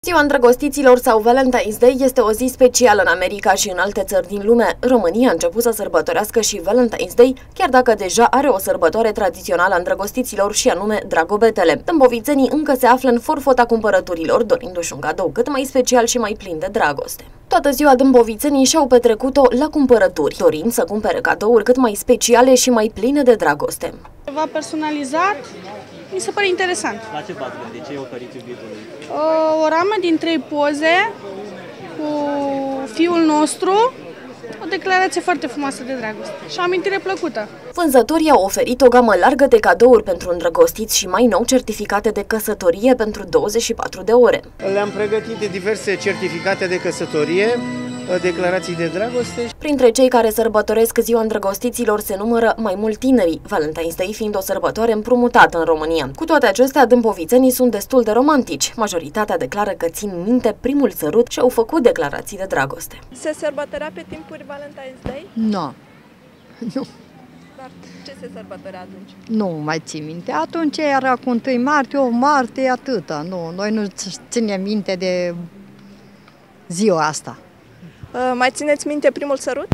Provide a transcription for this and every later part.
Ziua îndrăgostiților sau Valentine's Day este o zi specială în America și în alte țări din lume. România a început să sărbătorească și Valentine's Day, chiar dacă deja are o sărbătoare tradițională a îndrăgostiților și anume Dragobetele. Dâmbovițenii încă se află în forfota cumpărăturilor, dorindu-și un cadou cât mai special și mai plin de dragoste. Toată ziua dâmbovițenii și-au petrecut-o la cumpărături, dorind să cumpere cadouri cât mai speciale și mai pline de dragoste. Ceva personalizat, mi se pare interesant. La ce v-ați gândit? Ce oferiți iubitului? O ramă din 3 poze cu fiul nostru, o declarație foarte frumoasă de dragoste și o amintire plăcută. Vânzătorii au oferit o gamă largă de cadouri pentru îndrăgostiți și mai nou certificate de căsătorie pentru 24 de ore. Le-am pregătit de diverse certificate de căsătorie, declarații de dragoste. Printre cei care sărbătoresc ziua îndrăgostiților se numără mai mult tinerii, Valentine's Day fiind o sărbătoare împrumutată în România. Cu toate acestea, dâmbovițenii sunt destul de romantici. Majoritatea declară că țin minte primul sărut și au făcut declarații de dragoste. Se sărbătorea pe timpuri Valentine's Day? Nu. Nu. Dar ce se sărbătorea atunci? Nu mai țin minte. Atunci era cu 1 martie, 8 martie, atâta. Nu, noi nu ținem minte de ziua asta. Mai țineți minte primul sărut?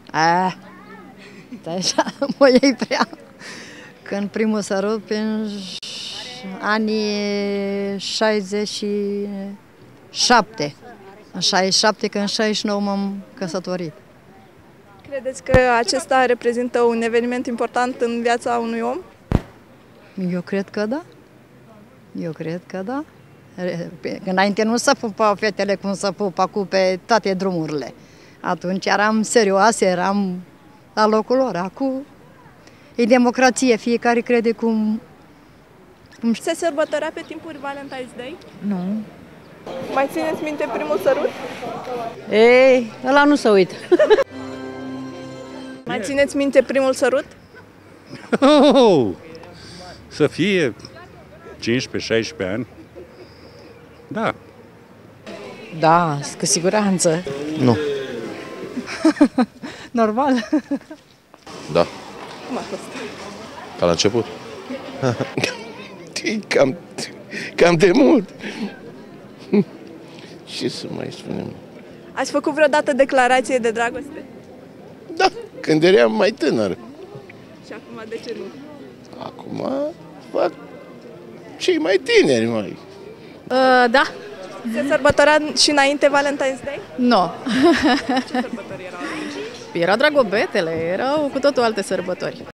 Deja mă iei prea. Când primul sărut, prin anii 67. În 67, că în 69 m-am căsătorit. Credeți că acesta reprezintă un eveniment important în viața unui om? Eu cred că da. Eu cred că da. Înainte nu se pupau fetele cum se pup acum pe toate drumurile. Atunci eram serioase, eram la locul lor. Acum e democrație, fiecare crede cum... Se sărbătorea pe timpuri Valentine's Day? Nu. Mai țineți minte primul sărut? Ei, ăla nu se uită. Mai țineți minte primul sărut? Să fie 15-16 ani. Da. Da, cu siguranță. Nu. Normal. Da. Cum a fost? Ca la început. Cam de mult. Ce să mai spunem? Ați făcut vreodată declarație de dragoste? Da, când eram mai tânăr. Și acum de ce nu? Acum fac cei mai tineri, mai. Da. Se sărbătorea și înainte Valentine's Day? Nu. Ce sărbători erau atunci? Era Dragobetele, erau cu totul alte sărbători.